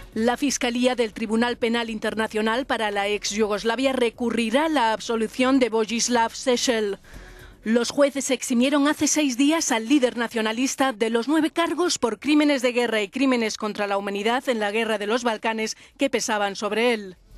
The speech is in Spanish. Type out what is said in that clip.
La Fiscalía del Tribunal Penal Internacional para la ex Yugoslavia recurrirá la absolución de Vojislav Šešelj. Los jueces eximieron hace 6 días al líder nacionalista de los 9 cargos por crímenes de guerra y crímenes contra la humanidad en la guerra de los Balcanes que pesaban sobre él.